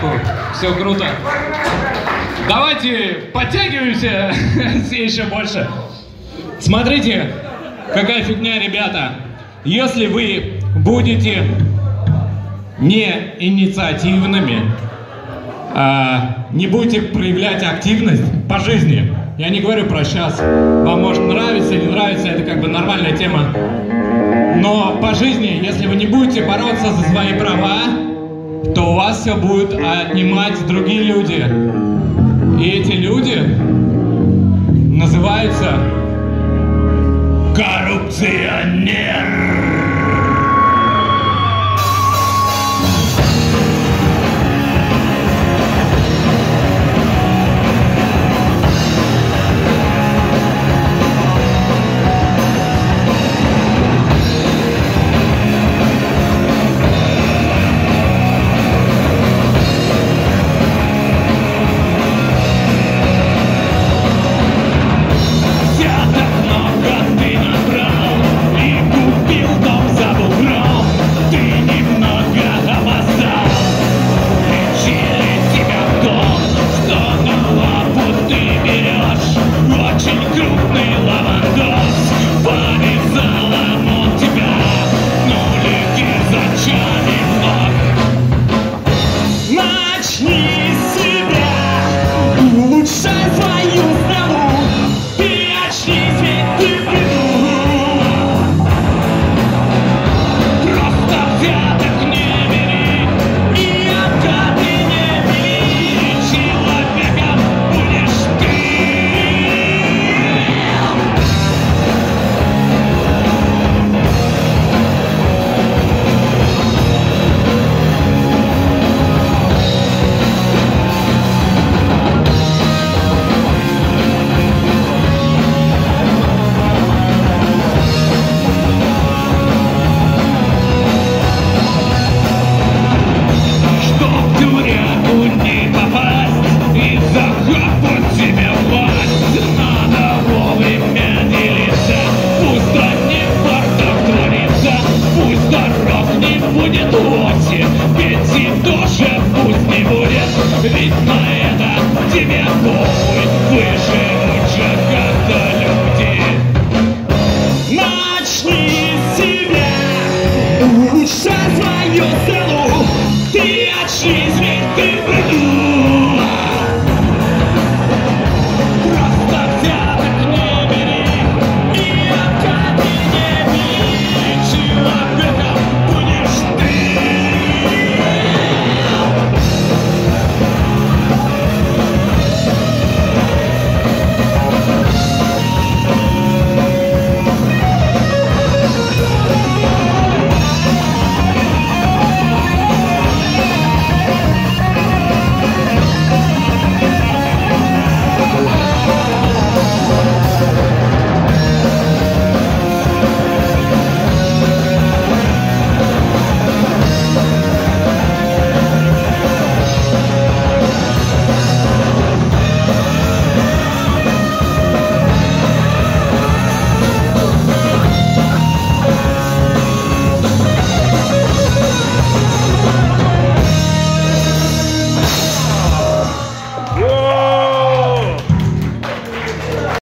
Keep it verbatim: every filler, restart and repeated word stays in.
поддержку. Все круто. Давайте подтягиваемся еще больше. Смотрите, какая фигня, ребята. Если вы будете не инициативными, а, не будете проявлять активность по жизни, я не говорю про сейчас, вам может нравиться или не нравится, это как бы нормальная тема, но по жизни, если вы не будете бороться за свои права, то у вас все будут отнимать другие люди. И эти люди называются коррупционер. Улучшай свою цену, ты очни, зверь, ты приду.